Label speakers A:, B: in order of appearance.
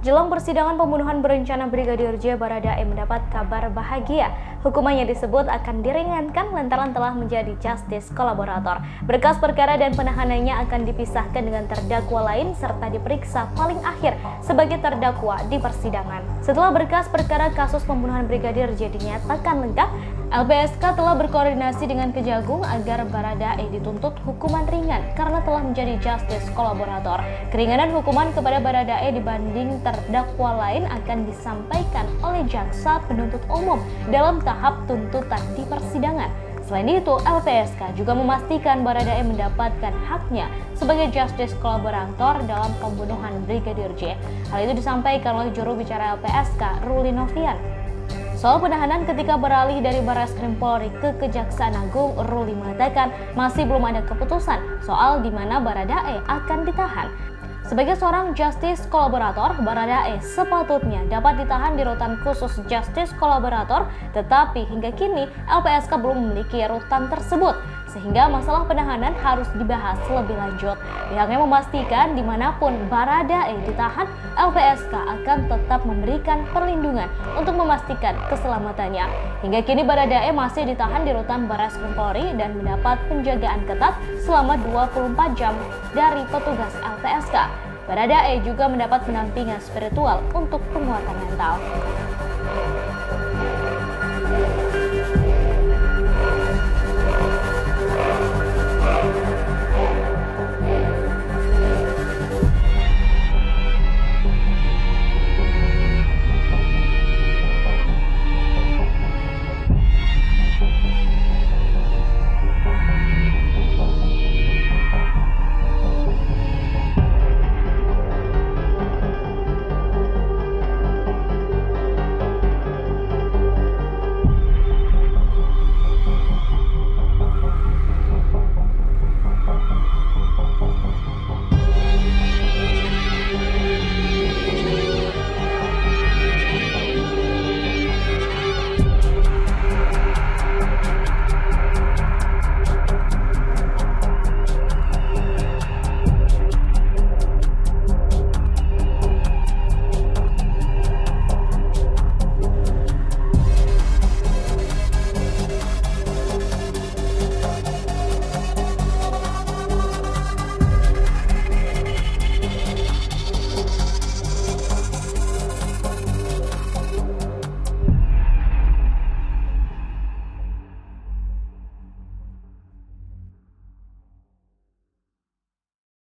A: Jelang persidangan pembunuhan berencana Brigadir J, Baradae mendapat kabar bahagia. Hukumannya disebut akan diringankan lantaran telah menjadi justice kolaborator. Berkas perkara dan penahanannya akan dipisahkan dengan terdakwa lain serta diperiksa paling akhir sebagai terdakwa di persidangan. Setelah berkas perkara kasus pembunuhan Brigadir J dinyatakan lengkap, LPSK telah berkoordinasi dengan Kejagung agar Baradae dituntut hukuman ringan karena telah menjadi justice kolaborator. Keringanan hukuman kepada Baradae dibanding terdakwa lain akan disampaikan oleh jaksa penuntut umum dalam tahap tuntutan di persidangan. Selain itu, LPSK juga memastikan Baradae mendapatkan haknya sebagai justice kolaborator dalam pembunuhan Brigadir J. Hal itu disampaikan oleh juru bicara LPSK, Ruli Novian. Soal penahanan ketika beralih dari Barreskrim Polri ke Kejaksaan Agung, Ruli mengatakan masih belum ada keputusan soal di mana Baradae akan ditahan. Sebagai seorang justice kolaborator, Baradae sepatutnya dapat ditahan di rutan khusus justice kolaborator, tetapi hingga kini LPSK belum memiliki rutan tersebut, sehingga masalah penahanan harus dibahas lebih lanjut. Pihaknya memastikan dimanapun Baradae ditahan, LPSK akan tetap memberikan perlindungan untuk memastikan keselamatannya. Hingga kini Baradae masih ditahan di rutan Barreskrim Polri dan mendapat penjagaan ketat selama 24 jam dari petugas LPSK. Baradae juga mendapat pendampingan spiritual untuk penguatan mental.